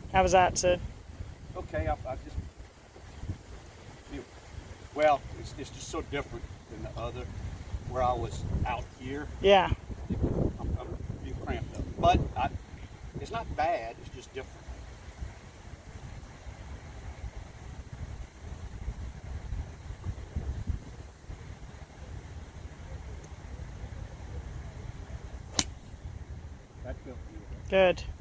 How was that, Sid? Okay, well, it's just so different than the other, where I was out here. Yeah. I'm a few cramped up, but it's not bad. It's just different. That felt good. Good.